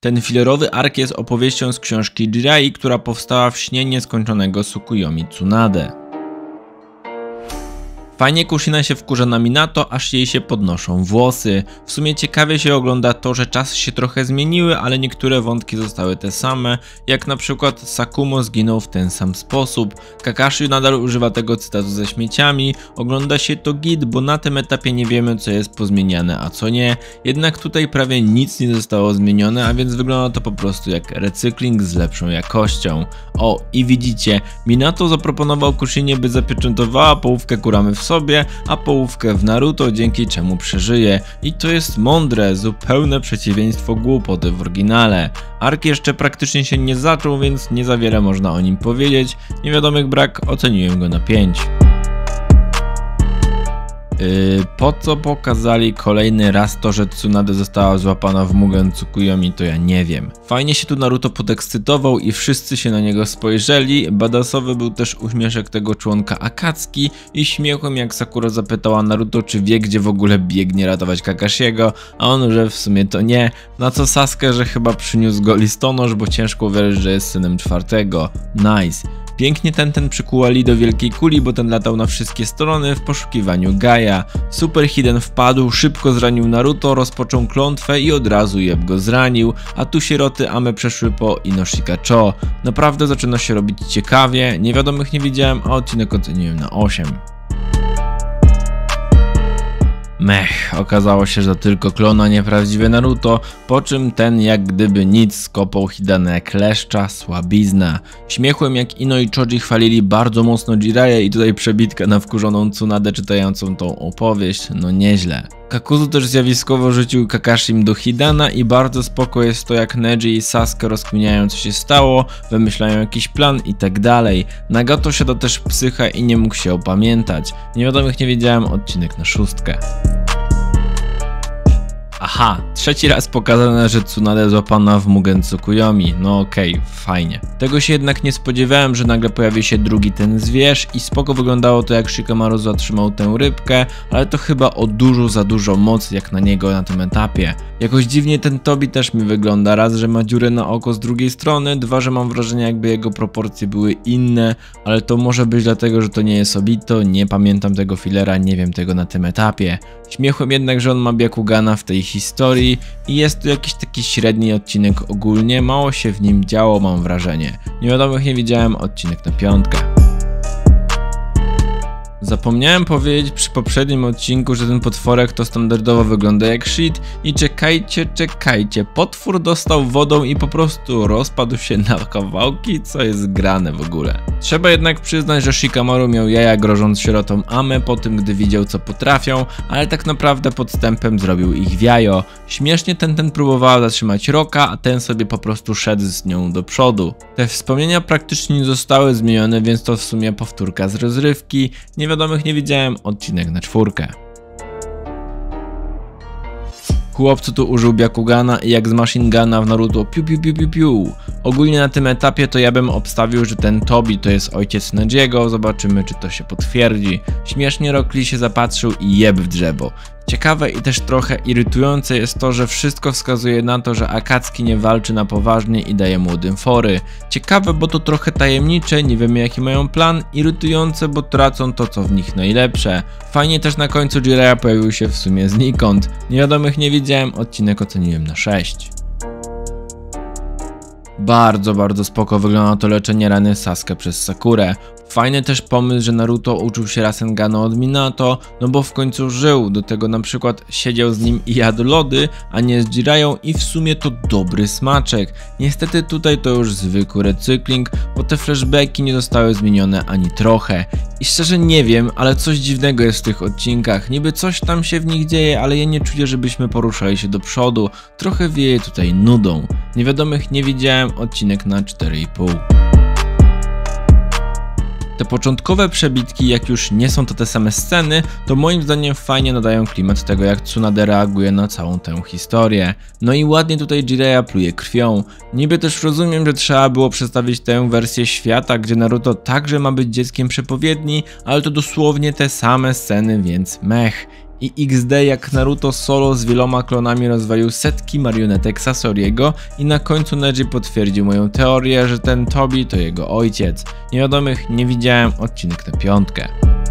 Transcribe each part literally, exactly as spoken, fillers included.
Ten filerowy ark jest opowieścią z książki Jiraiya, która powstała w śnie nieskończonego Tsukuyomi Tsunade. Fajnie Kushina się wkurza na Minato, aż jej się podnoszą włosy. W sumie ciekawie się ogląda to, że czasy się trochę zmieniły, ale niektóre wątki zostały te same, jak na przykład Sakumo zginął w ten sam sposób. Kakashi nadal używa tego cytatu ze śmieciami, ogląda się to git, bo na tym etapie nie wiemy, co jest pozmieniane, a co nie. Jednak tutaj prawie nic nie zostało zmienione, a więc wygląda to po prostu jak recykling z lepszą jakością. O, i widzicie, Minato zaproponował Kushinie, by zapieczętowała połówkę Kuramy w sobie, a połówkę w Naruto, dzięki czemu przeżyje. I to jest mądre, zupełne przeciwieństwo głupoty w oryginale. Ark jeszcze praktycznie się nie zaczął, więc nie za wiele można o nim powiedzieć. Niewiadomych brak, oceniłem go na pięć. Yy, po co pokazali kolejny raz to, że Tsunade została złapana w Mugen Tsukuyomi, to ja nie wiem. Fajnie się tu Naruto podekscytował i wszyscy się na niego spojrzeli. Badasowy był też uśmieszek tego członka Akatsuki i śmiechłem, jak Sakura zapytała Naruto, czy wie, gdzie w ogóle biegnie ratować Kakashiego, a on, że w sumie to nie. Na co Sasuke, że chyba przyniósł go listonosz, bo ciężko uwierzyć, że jest synem czwartego. Nice. Pięknie ten ten przykuła Lee do wielkiej kuli, bo ten latał na wszystkie strony w poszukiwaniu Gaia. Super Hiden wpadł, szybko zranił Naruto, rozpoczął klątwę i od razu Jeb go zranił, a tu sieroty Ame przeszły po Inoshika Cho. Naprawdę zaczyna się robić ciekawie, niewiadomych nie widziałem, a odcinek oceniłem na osiem. Mech, okazało się, że to tylko klon, a nieprawdziwe Naruto, po czym ten jak gdyby nic skopał Hidana jak leszcza, słabizna. Śmiechłem, jak Ino i Choji chwalili bardzo mocno Jiraiya i tutaj przebitka na wkurzoną Tsunadę czytającą tą opowieść, no nieźle. Kakuzu też zjawiskowo rzucił Kakashim do Hidana i bardzo spoko jest to, jak Neji i Sasuke rozkminiają, co się stało, wymyślają jakiś plan i tak dalej. Nagato siada też psycha i nie mógł się opamiętać. Niewiadomych nie wiedziałem, odcinek na szóstkę. Aha, trzeci raz pokazane, że Tsunade złapana w Mugen Tsukuyomi. No okej, okay, fajnie. Tego się jednak nie spodziewałem, że nagle pojawi się drugi ten zwierz i spoko wyglądało to, jak Shikamaru zatrzymał tę rybkę, ale to chyba o dużo za dużo mocy jak na niego na tym etapie. Jakoś dziwnie ten Tobi też mi wygląda, raz, że ma dziurę na oko z drugiej strony, dwa, że mam wrażenie, jakby jego proporcje były inne, ale to może być dlatego, że to nie jest Obito, nie pamiętam tego fillera, nie wiem tego na tym etapie. Śmiechłem jednak, że on ma Byakugana w tej historii i jest to jakiś taki średni odcinek ogólnie, mało się w nim działo, mam wrażenie. Niewiadomych nie widziałem, odcinek na piątkę. Zapomniałem powiedzieć przy poprzednim odcinku, że ten potworek to standardowo wygląda jak shit i czekajcie, czekajcie, potwór dostał wodą i po prostu rozpadł się na kawałki, co jest grane w ogóle. Trzeba jednak przyznać, że Shikamaru miał jaja, grożąc sierotom Ame po tym, gdy widział, co potrafią, ale tak naprawdę podstępem zrobił ich w jajo. Śmiesznie ten ten próbowała zatrzymać Roka, a ten sobie po prostu szedł z nią do przodu. Te wspomnienia praktycznie nie zostały zmienione, więc to w sumie powtórka z rozrywki. Niewiadomych nie widziałem, odcinek na czwórkę. Chłopcu tu użył Byakugana i jak z Machine Guna w Naruto piu piu piu piu piu. Ogólnie na tym etapie to ja bym obstawił, że ten Tobi to jest ojciec Nejiego, zobaczymy, czy to się potwierdzi. Śmiesznie Rock Lee się zapatrzył i jeb w drzewo. Ciekawe i też trochę irytujące jest to, że wszystko wskazuje na to, że Akatsuki nie walczy na poważnie i daje młodym fory. Ciekawe, bo to trochę tajemnicze, nie wiemy jaki mają plan, irytujące, bo tracą to, co w nich najlepsze. Fajnie też na końcu Jiraiya pojawił się w sumie znikąd. Niewiadomych nie widziałem, odcinek oceniłem na sześć. Bardzo, bardzo spoko wygląda to leczenie rany Sasuke przez Sakurę. Fajny też pomysł, że Naruto uczył się Rasenganu od Minato, no bo w końcu żył, do tego na przykład siedział z nim i jadł lody, a nie z Jiraiją i w sumie to dobry smaczek. Niestety tutaj to już zwykły recykling, bo te flashbacki nie zostały zmienione ani trochę. I szczerze nie wiem, ale coś dziwnego jest w tych odcinkach, niby coś tam się w nich dzieje, ale ja nie czuję, żebyśmy poruszali się do przodu, trochę wieje tutaj nudą. Niewiadomych nie widziałem, odcinek na cztery i pół. Te początkowe przebitki, jak już nie są to te same sceny, to moim zdaniem fajnie nadają klimat tego, jak Tsunade reaguje na całą tę historię. No i ładnie tutaj Jiraiya pluje krwią. Niby też rozumiem, że trzeba było przedstawić tę wersję świata, gdzie Naruto także ma być dzieckiem przepowiedni, ale to dosłownie te same sceny, więc mech. i X D jak Naruto solo z wieloma klonami rozwalił setki marionetek Sasoriego i na końcu Neji potwierdził moją teorię, że ten Tobi to jego ojciec. Niewiadomych nie widziałem, odcinek na piątkę.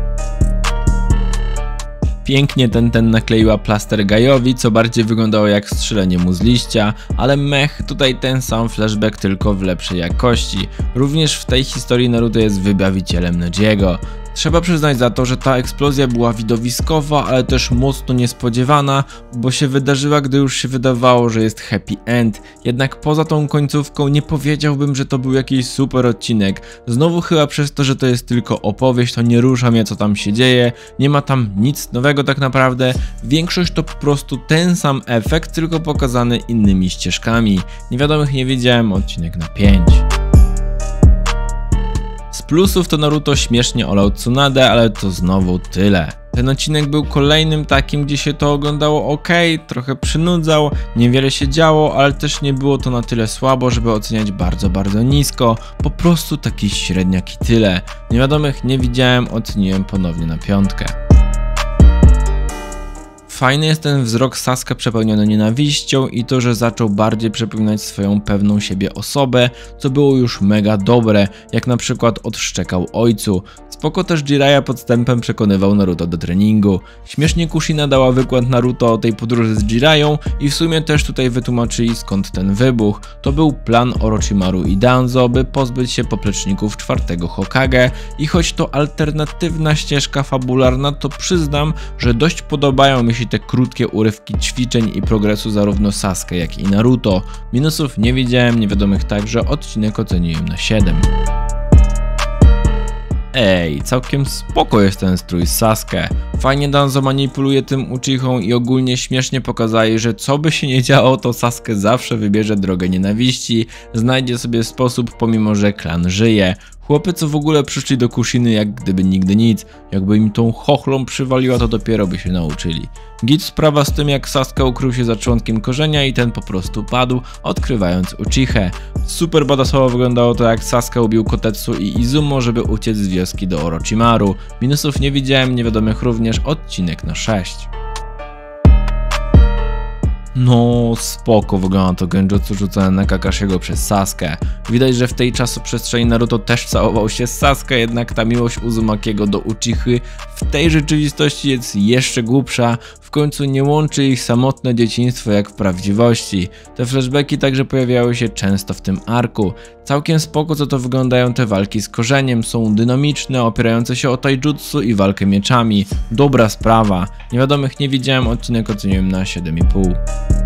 Pięknie ten ten nakleiła plaster Gaiowi, co bardziej wyglądało jak strzelenie mu z liścia, ale mech, tutaj ten sam flashback, tylko w lepszej jakości. Również w tej historii Naruto jest wybawicielem Nejiego. Trzeba przyznać za to, że ta eksplozja była widowiskowa, ale też mocno niespodziewana, bo się wydarzyła, gdy już się wydawało, że jest happy end. Jednak poza tą końcówką nie powiedziałbym, że to był jakiś super odcinek. Znowu chyba przez to, że to jest tylko opowieść, to nie rusza mnie, co tam się dzieje, nie ma tam nic nowego tak naprawdę. Większość to po prostu ten sam efekt, tylko pokazany innymi ścieżkami. Niewiadomych nie widziałem, odcinek na pięć. Z plusów to Naruto śmiesznie olał Tsunadę, ale to znowu tyle. Ten odcinek był kolejnym takim, gdzie się to oglądało ok, trochę przynudzał, niewiele się działo, ale też nie było to na tyle słabo, żeby oceniać bardzo, bardzo nisko. Po prostu taki średniak i tyle. Niewiadomych nie widziałem, oceniłem ponownie na piątkę. Fajny jest ten wzrok Sasuke przepełniony nienawiścią i to, że zaczął bardziej przypominać swoją pewną siebie osobę, co było już mega dobre, jak na przykład odszczekał ojcu. Spoko też Jiraiya podstępem przekonywał Naruto do treningu. Śmiesznie Kushina dała wykład Naruto o tej podróży z Jiraią i w sumie też tutaj wytłumaczyli, skąd ten wybuch. To był plan Orochimaru i Danzo, by pozbyć się popleczników czwartego Hokage i choć to alternatywna ścieżka fabularna, to przyznam, że dość podobają mi się te krótkie urywki ćwiczeń i progresu zarówno Sasuke jak i Naruto. Minusów nie widziałem, niewiadomych także, odcinek oceniłem na siedem. Ej, całkiem spoko jest ten strój Sasuke. Fajnie Danzo manipuluje tym Uchihą i ogólnie śmiesznie pokazali, że co by się nie działo, to Sasuke zawsze wybierze drogę nienawiści, znajdzie sobie sposób, pomimo że klan żyje. Chłopy, co w ogóle przyszli do Kushiny jak gdyby nigdy nic, jakby im tą chochlą przywaliła, to dopiero by się nauczyli. Git sprawa z tym, jak Sasuke ukrył się za członkiem korzenia i ten po prostu padł, odkrywając Uchihę. Super badasowo wyglądało to, jak Sasuke ubił Kotetsu i Izumo, żeby uciec z wioski do Orochimaru. Minusów nie widziałem, niewiadomych również, odcinek na sześć. No spoko wygląda to genjutsu rzucone na Kakashiego przez Sasuke. Widać, że w tej czasoprzestrzeni Naruto też całował się z Sasuke, jednak ta miłość Uzumakiego do Uchichy w tej rzeczywistości jest jeszcze głupsza. W końcu nie łączy ich samotne dzieciństwo jak w prawdziwości. Te flashbacki także pojawiały się często w tym arku. Całkiem spoko, co to wyglądają te walki z korzeniem, są dynamiczne, opierające się o taijutsu i walkę mieczami. Dobra sprawa. Niewiadomych nie widziałem, odcinek oceniłem na siedem i pół.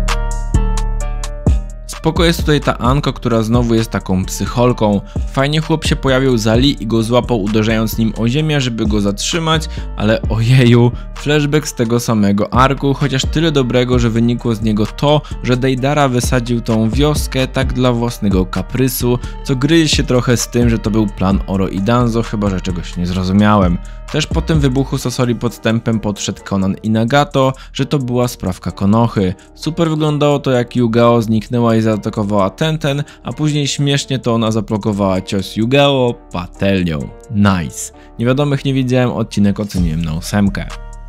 Spoko jest tutaj ta Anko, która znowu jest taką psycholką. Fajnie chłop się pojawił za Lee i go złapał, uderzając nim o ziemię, żeby go zatrzymać, ale ojeju, flashback z tego samego arku, chociaż tyle dobrego, że wynikło z niego to, że Deidara wysadził tą wioskę tak dla własnego kaprysu, co gryzie się trochę z tym, że to był plan Oro i Danzo, chyba że czegoś nie zrozumiałem. Też po tym wybuchu Sasori podstępem podszedł Konan i Nagato, że to była sprawka Konochy. Super wyglądało to, jak Yugao zniknęła i zaatakowała Tenten, a później śmiesznie to ona zablokowała cios Yugao patelnią. Nice. Niewiadomych nie widziałem, odcinek oceniłem na ósemkę.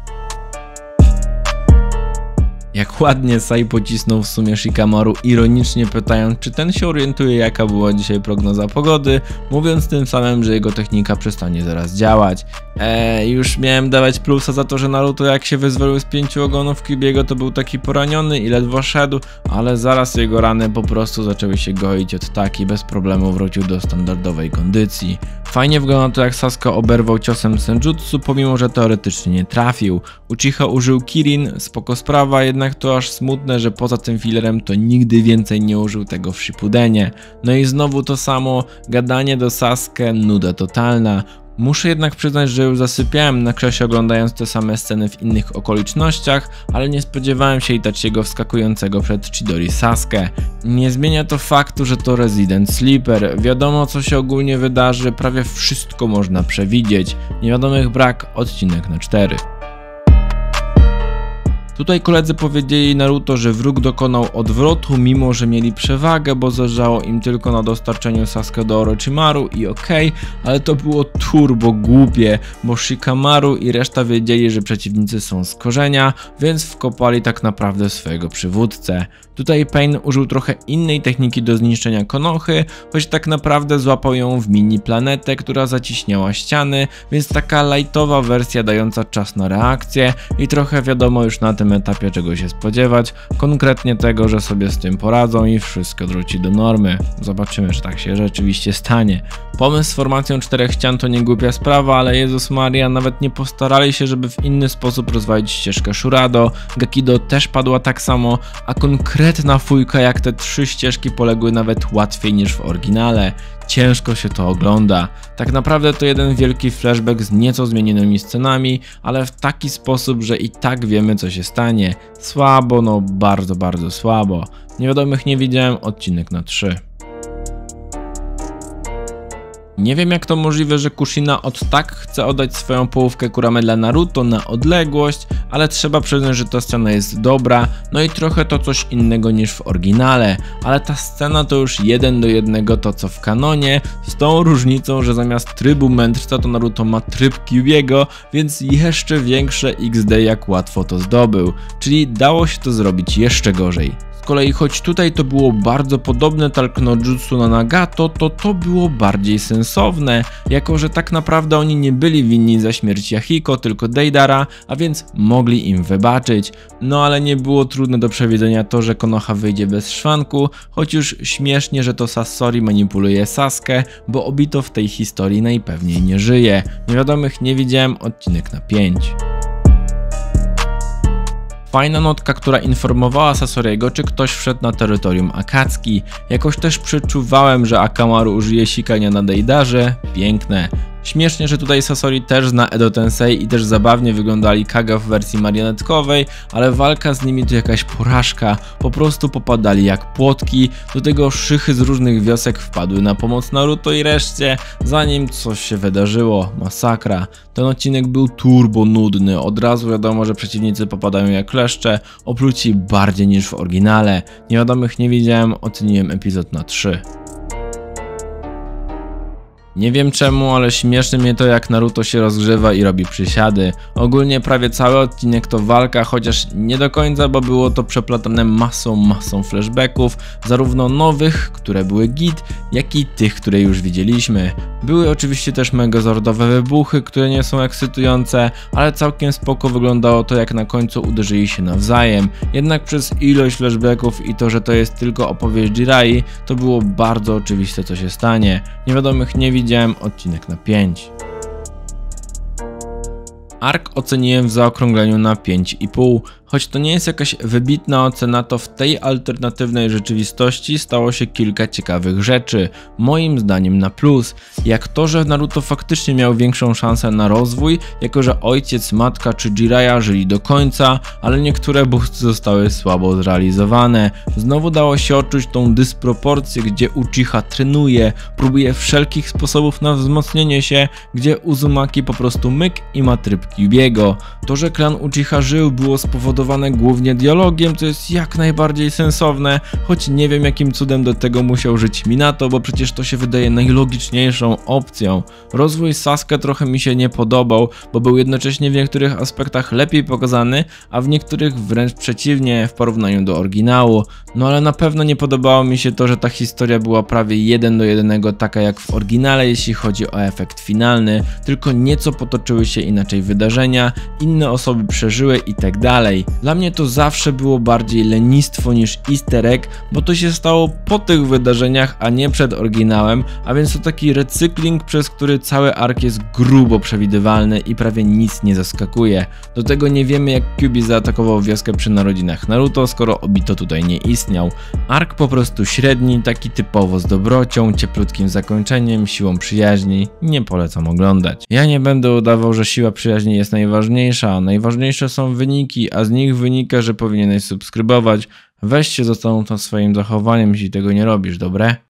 Jak ładnie Sai pocisnął w sumie Shikamaru, ironicznie pytając, czy ten się orientuje, jaka była dzisiaj prognoza pogody, mówiąc tym samym, że jego technika przestanie zaraz działać. Eee, już miałem dawać plusa za to, że Naruto jak się wyzwolił z pięciu ogonów Kyuubiego, to był taki poraniony i ledwo szedł, ale zaraz jego rany po prostu zaczęły się goić od taki, bez problemu wrócił do standardowej kondycji. Fajnie wygląda to, jak Sasuke oberwał ciosem Senjutsu, pomimo że teoretycznie nie trafił. Uchiha użył Kirin, spoko sprawa, jednak to aż smutne, że poza tym filerem to nigdy więcej nie użył tego w Shippudenie. No i znowu to samo, gadanie do Sasuke, nuda totalna. Muszę jednak przyznać, że już zasypiałem na krześle oglądając te same sceny w innych okolicznościach, ale nie spodziewałem się Itachiego wskakującego przed Chidori Sasuke. Nie zmienia to faktu, że to Resident Sleeper, wiadomo co się ogólnie wydarzy, prawie wszystko można przewidzieć. Niewiadomych brak, odcinek na cztery. Tutaj koledzy powiedzieli Naruto, że wróg dokonał odwrotu, mimo że mieli przewagę, bo zależało im tylko na dostarczeniu Sasuke do Orochimaru i okej, okay, ale to było turbo głupie, bo Shikamaru i reszta wiedzieli, że przeciwnicy są z korzenia, więc wkopali tak naprawdę swojego przywódcę. Tutaj Pain użył trochę innej techniki do zniszczenia Konochy, choć tak naprawdę złapał ją w mini planetę, która zaciśniała ściany, więc taka lightowa wersja dająca czas na reakcję i trochę wiadomo już na tym etapie czego się spodziewać, konkretnie tego, że sobie z tym poradzą i wszystko wróci do normy. Zobaczymy, czy tak się rzeczywiście stanie. Pomysł z formacją czterech ścian to nie głupia sprawa, ale Jezus Maria, nawet nie postarali się, żeby w inny sposób rozwalić ścieżkę Shurado, Gekido też padła tak samo, a konkretna fujka jak te trzy ścieżki poległy nawet łatwiej niż w oryginale. Ciężko się to ogląda. Tak naprawdę to jeden wielki flashback z nieco zmienionymi scenami, ale w taki sposób, że i tak wiemy co się stanie. Słabo, no bardzo, bardzo słabo. Niewiadomych nie widziałem, odcinek na trzy. Nie wiem jak to możliwe, że Kushina od tak chce oddać swoją połówkę Kurame dla Naruto na odległość, ale trzeba przyznać, że ta scena jest dobra, no i trochę to coś innego niż w oryginale, ale ta scena to już jeden do jednego to co w kanonie, z tą różnicą, że zamiast trybu mędrca to Naruto ma tryb Kyuubiego, więc jeszcze większe iks de jak łatwo to zdobył, czyli dało się to zrobić jeszcze gorzej. Z kolei choć tutaj to było bardzo podobne Talk no Jutsu na Nagato, to to było bardziej sensowne, jako że tak naprawdę oni nie byli winni za śmierć Yahiko, tylko Deidara, a więc mogli im wybaczyć. No ale nie było trudne do przewidzenia to, że Konoha wyjdzie bez szwanku, choć już śmiesznie, że to Sasori manipuluje Sasuke, bo Obito w tej historii najpewniej nie żyje. Niewiadomych nie widziałem, odcinek na pięć. Fajna notka, która informowała Sasoriego, czy ktoś wszedł na terytorium Akatsuki. Jakoś też przeczuwałem, że Akamaru użyje sikania na Deidarze. Piękne. Śmiesznie, że tutaj Sasori też zna Edo Tensei i też zabawnie wyglądali Kaga w wersji marionetkowej, ale walka z nimi to jakaś porażka, po prostu popadali jak płotki, do tego szychy z różnych wiosek wpadły na pomoc Naruto i reszcie, zanim coś się wydarzyło, masakra. Ten odcinek był turbo nudny, od razu wiadomo, że przeciwnicy popadają jak kleszcze, opluci bardziej niż w oryginale. Niewiadomych nie widziałem, oceniłem epizod na trzy. Nie wiem czemu, ale śmieszy mnie to jak Naruto się rozgrzewa i robi przysiady. Ogólnie prawie cały odcinek to walka, chociaż nie do końca, bo było to przeplatane masą, masą flashbacków, zarówno nowych, które były git, jak i tych, które już widzieliśmy. Były oczywiście też megazordowe wybuchy, które nie są ekscytujące, ale całkiem spoko wyglądało to jak na końcu uderzyli się nawzajem. Jednak przez ilość flashbacków i to, że to jest tylko opowieść Jirai, to było bardzo oczywiste co się stanie. Niewiadomych nie widziałem, odcinek na pięć. Ark oceniłem w zaokrągleniu na pięć i pół. Choć to nie jest jakaś wybitna ocena, to w tej alternatywnej rzeczywistości stało się kilka ciekawych rzeczy, moim zdaniem na plus, jak to, że Naruto faktycznie miał większą szansę na rozwój, jako że ojciec, matka czy Jiraiya żyli do końca, ale niektóre boosty zostały słabo zrealizowane. Znowu dało się odczuć tą dysproporcję, gdzie Uchiha trenuje, próbuje wszelkich sposobów na wzmocnienie się, gdzie Uzumaki po prostu myk i ma tryb Kyuubiego. To, że klan Uchiha żył, było spowodowane głównie dialogiem, co jest jak najbardziej sensowne, choć nie wiem jakim cudem do tego musiał żyć Minato, bo przecież to się wydaje najlogiczniejszą opcją. Rozwój Sasuke trochę mi się nie podobał, bo był jednocześnie w niektórych aspektach lepiej pokazany, a w niektórych wręcz przeciwnie w porównaniu do oryginału. No ale na pewno nie podobało mi się to, że ta historia była prawie jeden do jednego taka jak w oryginale, jeśli chodzi o efekt finalny, tylko nieco potoczyły się inaczej wydarzenia, inne osoby przeżyły i tak dalej. Dla mnie to zawsze było bardziej lenistwo niż easter egg, bo to się stało po tych wydarzeniach, a nie przed oryginałem, a więc to taki recykling, przez który cały ark jest grubo przewidywalny i prawie nic nie zaskakuje. Do tego nie wiemy jak Kyuubi zaatakował wioskę przy narodzinach Naruto, skoro Obito tutaj nie istniał. Ark po prostu średni, taki typowo z dobrocią, cieplutkim zakończeniem, siłą przyjaźni. Nie polecam oglądać. Ja nie będę udawał, że siła przyjaźni jest najważniejsza, najważniejsze są wyniki, a z nich wynika, że powinieneś subskrybować. Weź się zastanów nad swoim zachowaniem, jeśli tego nie robisz, dobre?